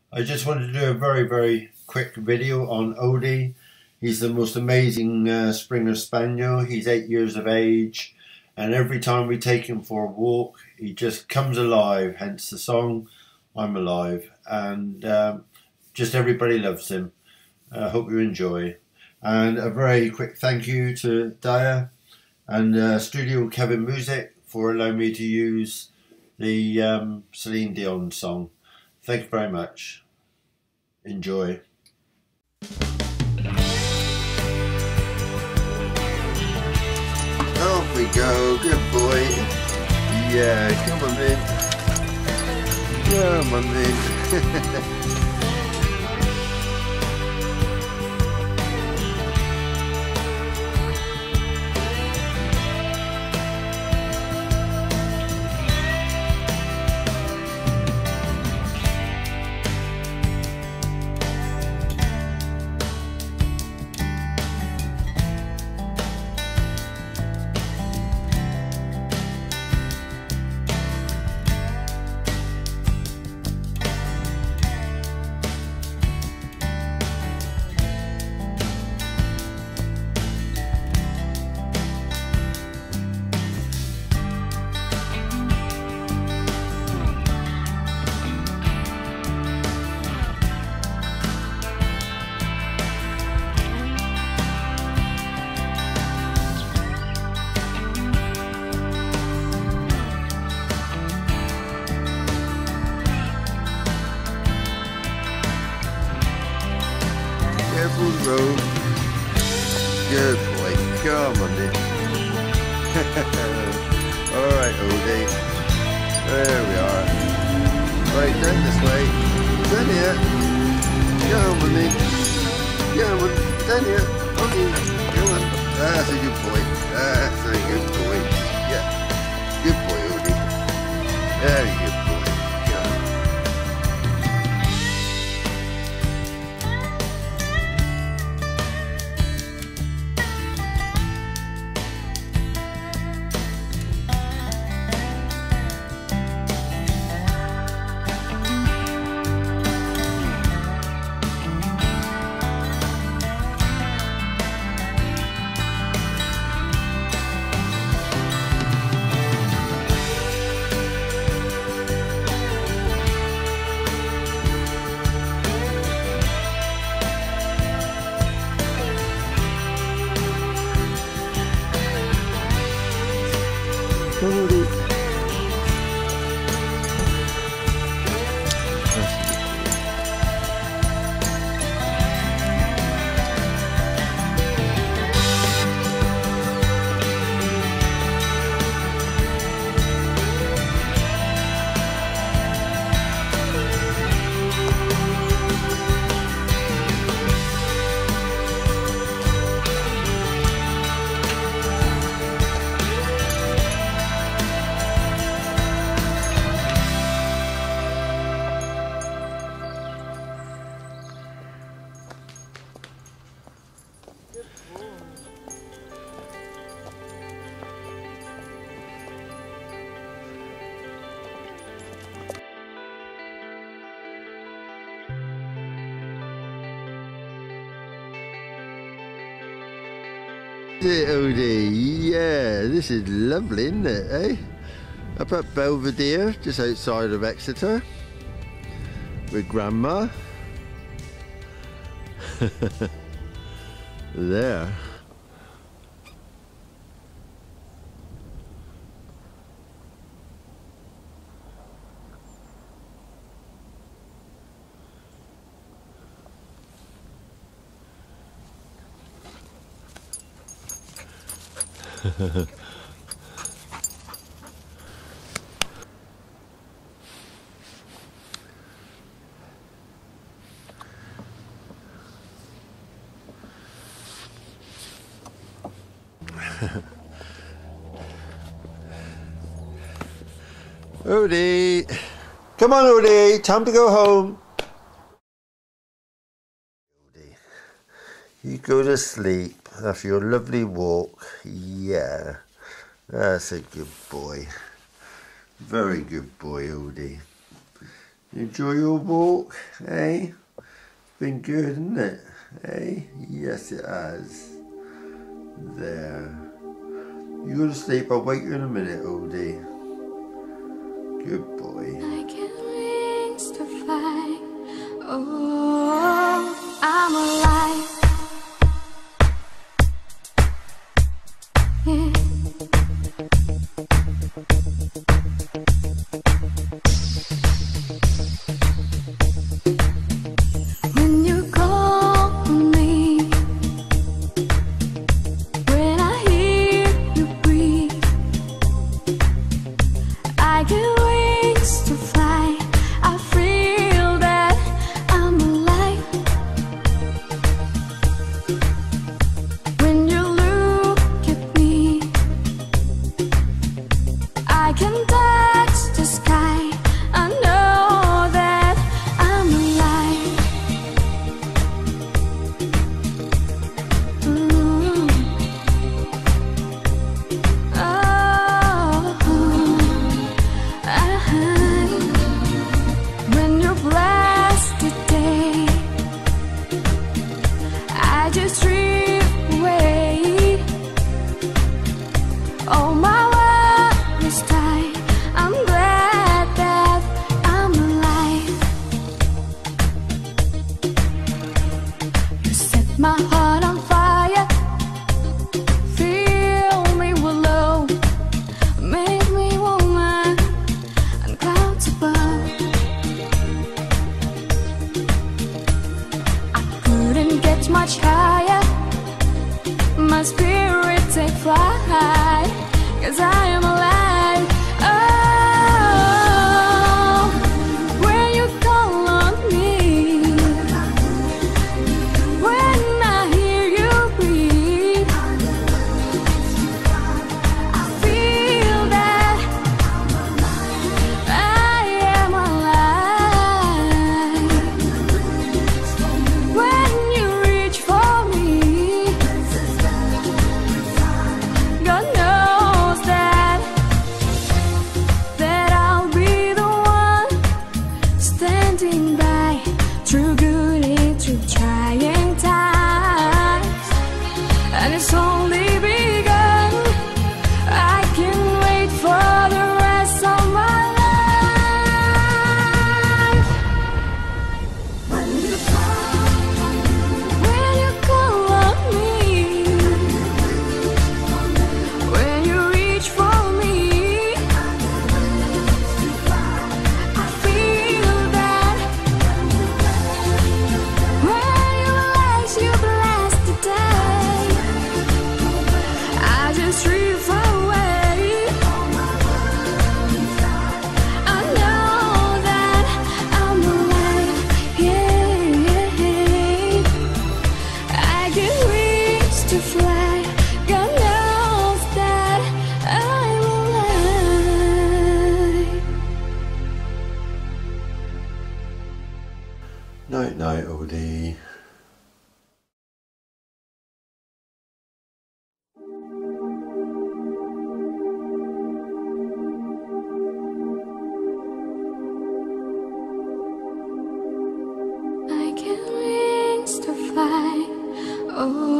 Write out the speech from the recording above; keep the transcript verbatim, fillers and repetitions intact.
I just wanted to do a very, very quick video on Odie. He's the most amazing uh, Springer Spaniel. He's eight years of age, and every time we take him for a walk, he just comes alive, hence the song, I'm Alive. And um, just everybody loves him. I uh, hope you enjoy. And a very quick thank you to Daya and uh, Studio Kevin Music for allowing me to use the um, Celine Dion song. Thank you very much. Enjoy. Off we go, good boy. Yeah, come on then. Come on then. Careful road. Good boy. Come on then. Alright, Odie. There we are. Right, down this way. Down here. Come on then. Come on. Down here. Okay. Come on. That's a good boy. That's a good boy. Yeah. Good boy, Odie. Very good boy. Odie. Odie, yeah, this is lovely, isn't it, eh? Up at Belvedere, just outside of Exeter, with Grandma. There. Odie, come on Odie, time to go home. Odie, you go to sleep after your lovely walk. Yeah, that's a good boy. Very good boy, Odie. Enjoy your walk, eh? Been good, isn't it? Eh? Yes, it has. There. You go to sleep. I'll wake you in a minute, Odie. Good boy. I get wings to fly. Oh, I'm alive. Yeah. When you call me, when I hear you breathe, I get wings to fly. I feel that I'm alive. When you look at me, I can touch the sky. I know that I'm alive. Mm. Oh, uh-huh. When you're blessed today, I just drift away. Oh, my worries die. I'm glad that I'm alive. You set my heart on fire, fill me with love, make me woman on clouds above. I couldn't get much higher, my spirit take flight, 'cause I am alive. Oh, when you call on me, when I hear you breathe, I feel that I am alive. When you reach for me, God knows that that I'll be the one standing by, through good and through trying times. And it's only begun. I can wait for the rest of my life. When you call on me, when you reach for me, I feel that. When you realize you bless the day, I just drift away. I know that I'm alive. Yeah, I get wings to fly. God knows that I'm alive. Night night, Odie. I get wings to fly. Oh.